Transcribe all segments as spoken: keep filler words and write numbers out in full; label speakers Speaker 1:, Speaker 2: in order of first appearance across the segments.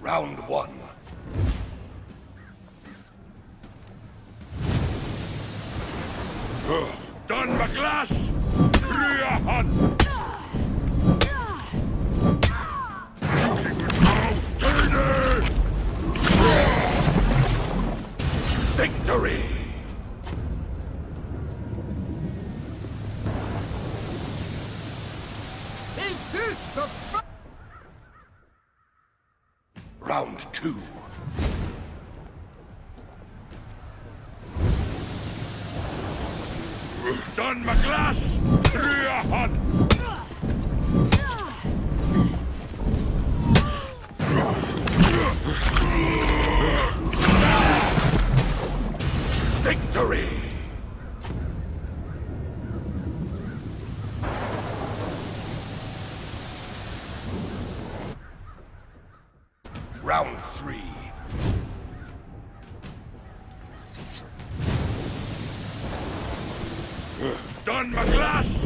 Speaker 1: Round one. Done, McGlass! Ryahan! Victory!
Speaker 2: Is this the
Speaker 1: Round two. Done, McGlass! Ryahan! Victory! Round three. Done, McGlass!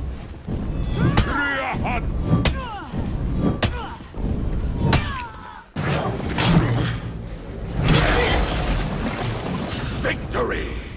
Speaker 1: Ryahan! Victory!